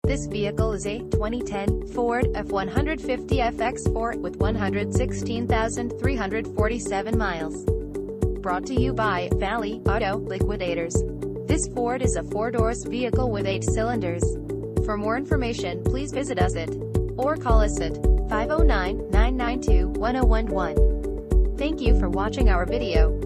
This vehicle is a 2010 Ford F-150 FX4 with 116,347 miles. Brought to you by Valley Auto Liquidators. This Ford is a 4-door vehicle with 8 cylinders. For more information, please visit us at or call us at 509-992-1011. Thank you for watching our video.